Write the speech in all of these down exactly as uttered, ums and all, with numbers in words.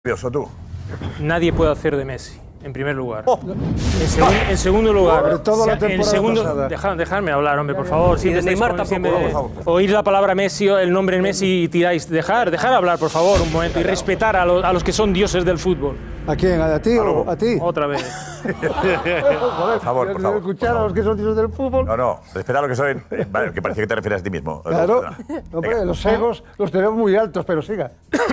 Nervioso tú. Nadie puede hacer de Messi, en primer lugar. Oh. En, segun, en segundo lugar, toda la en segundo, dejad, dejadme hablar, hombre, por favor. Siempre estáis Neymar con, tampoco, siempre, por favor, por favor. Oír la palabra Messi, el nombre Messi y tiráis. Dejar, dejar hablar, por favor, un momento. Y respetar a, lo, a los que son dioses del fútbol. ¿A quién? ¿A ti o a ti? Otra vez. Por favor, por favor. escuchar a los que son dioses del fútbol. No, no, respeta lo que soy. Vale, que parecía que te refieres a ti mismo. Claro. Venga. Hombre, los egos los tenemos muy altos, pero siga.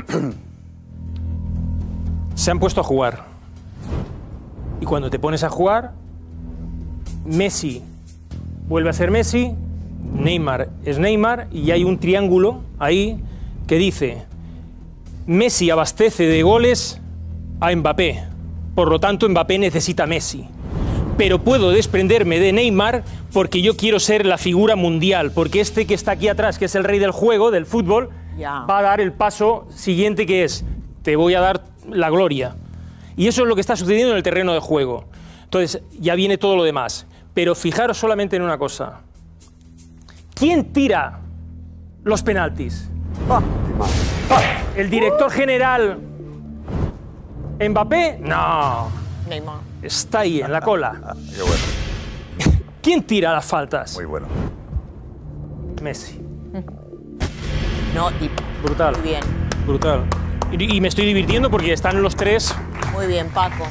Se han puesto a jugar. Y cuando te pones a jugar, Messi vuelve a ser Messi, Neymar es Neymar, y hay un triángulo ahí que dice: Messi abastece de goles a Mbappé, por lo tanto Mbappé necesita a Messi. Pero puedo desprenderme de Neymar porque yo quiero ser la figura mundial, porque este que está aquí atrás, que es el rey del juego, del fútbol, Ya. va a dar el paso siguiente, que es: te voy a dar la gloria. Y eso es lo que está sucediendo en el terreno de juego. Entonces, ya viene todo lo demás. Pero fijaros solamente en una cosa. ¿Quién tira los penaltis? Ah, ¿El director general Mbappé? No. Neymar. Está ahí, en la cola. Qué bueno. ¿Quién tira las faltas? Muy bueno. Messi. No, y Brutal. muy bien. Brutal. Y, y me estoy divirtiendo porque están los tres. Muy bien, Paco.